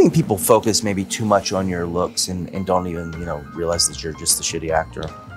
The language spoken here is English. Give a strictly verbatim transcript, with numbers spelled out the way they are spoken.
think people focus maybe too much on your looks and, and don't even, you know, realize that you're just a shitty actor.